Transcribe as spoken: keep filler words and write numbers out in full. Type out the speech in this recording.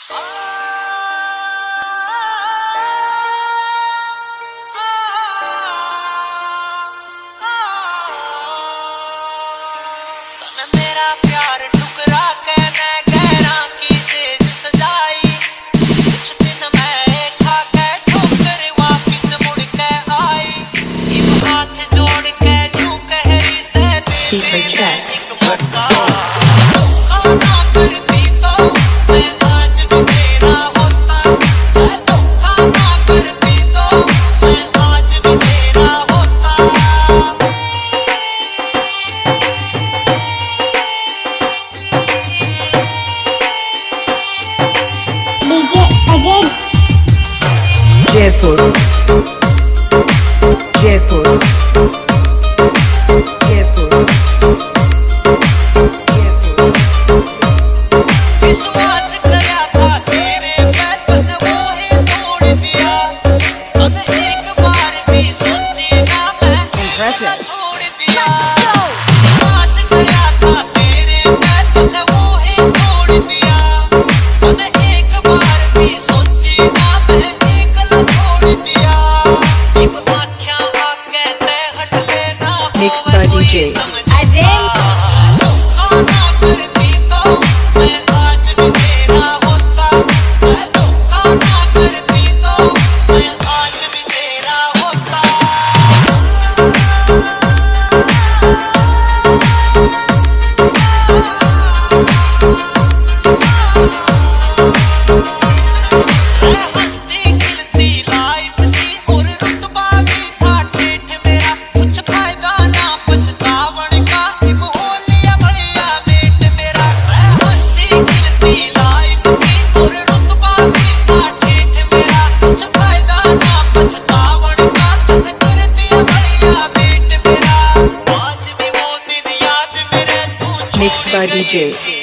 मेरा प्यार ठुकरा के मैं गहरा की तेज सजाई, कुछ दिन मैं खा के ठोकर वापिस मुड़ के आई, इब हाथ जोड़ के यूं कहरी से दे एक मौका, धोखा ना करती तो मैं आज भी तेरा होता, धोखा ना करती तो मैं आज भी तेरा होता। जयपुर जयपुर जयपुर विश्वास करया था तेरे पे तूने वो ही तोड़ दिया, तूने एक बार भी सोची ना मैं छोड़ दिया। विश्वास करया था तेरे पे तूने वो ही तोड़ दिया, तूने एक बार भी सोची ना मैं एकला छोड़ दिया। इब आँखियाँ आके ते हट लेना Mixed by D J धोखा ना करती तो मैं आज भी तेरा होता, धोखा ना करती तो मैं आज भी तेरा होता। हंसती खिलती लाइफ थी और रुतबा भी था ठेठ मेरा, कुछ फायदा ना पछतावन का, इब हो लिया बढ़िया बेट मेरा। हंसती खिलती लाइफ थी और रुतबा भी था ठेठ मेरा, कुछ फायदा ना पछतावन का, तूने कर दिया बढ़िया बेट मेरा। आज भी वो दिन याद मेरे तू Mixed by D J